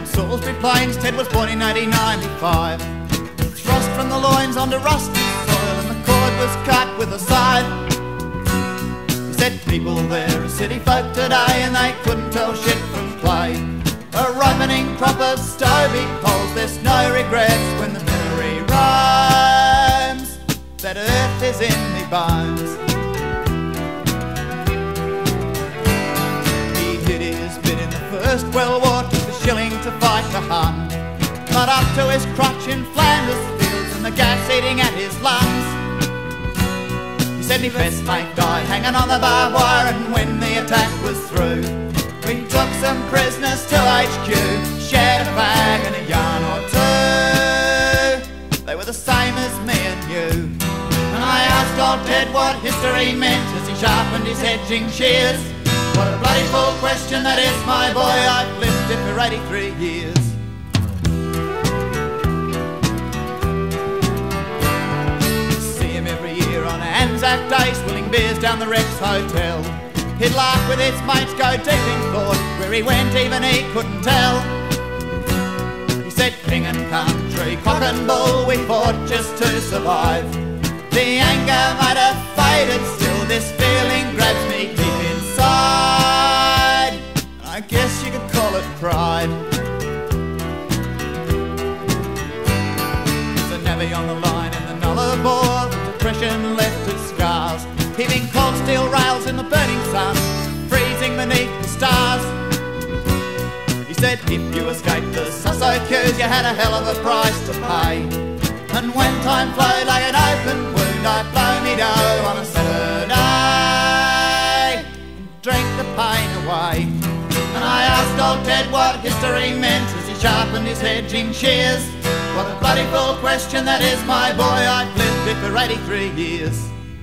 On Salisbury Plains, Ted was born in 1895. Thrust from the loins onto rusty soil, and the cord was cut with a scythe. He said people there are city folk today, and they couldn't tell shit from clay. A ripening crop of Stobie poles, there's no regrets when the memory roams. That earth is in me bones. He did his bit in the First World War, took the shilling to fight the Hun. But up to his crutch in Flanders fields, and the gas eating at his lungs. He said me best mate died hanging on the barbed wire, and when the attack was through, we took some prisoners to HQ, shared a bag and a yarn or two. They were the same as me and you. And I asked old Ted what history meant as he sharpened his hedging shears. What a bloody fool question that is, my boy, I've lived it for 83 years. See him every year on Anzac Day, swilling beers down the Rex Hotel. He'd laugh with his mates, go deep in thought, where he went even he couldn't tell. He said king and country, cock and bull, we fought just to survive. The anger might have faded, still this feeling grabs me deep inside. I guess you could call it pride. There's a navvy on the line in the Nullarbor, the depression left its scars. Heaving cold steel rails in the burning sun, freezing beneath the stars. He said if you escaped the Susso queues, you had a hell of a price to pay. And when time flowed like an open wound, I'd blow me dough on a Saturday and drink the pain away. And I asked old Ted what history meant as he sharpened his hedging shears. What a bloody fool question that is, my boy, I've lived it for 83 years.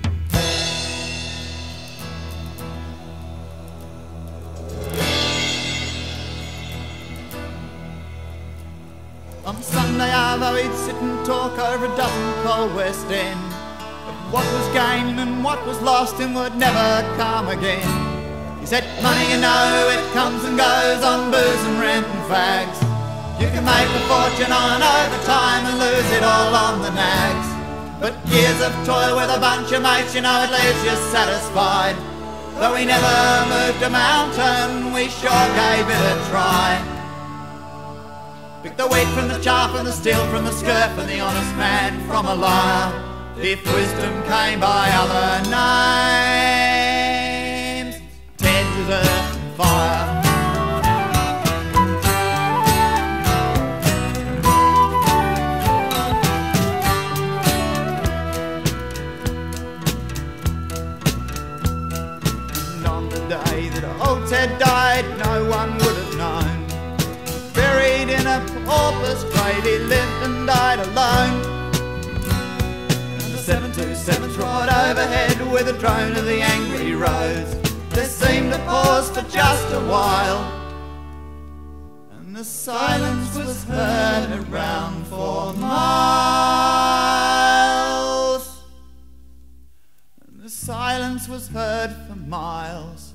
On Sunday Arvo he'd sit and talk over a dozen cold West End, of what was gained and what was lost and would never come again. He said, money you know, it comes and goes on booze and rent and fags. You can make a fortune on overtime and lose it all on the nags. But years of toil with a bunch of mates, you know it leaves you satisfied. Though we never moved a mountain, we sure gave it a try. Pick the wheat from the chaff and the steel from the scurf, and the honest man from a liar, if wisdom came by other names. Ted was earth and fire. And on the day that old Ted died, no one would have known. Buried in a pauper's grave, he lived and died alone. And the 727 trod overhead with a drone of the angry roads. There seemed to pause for just a while, and the silence was heard around for miles. And the silence was heard for miles.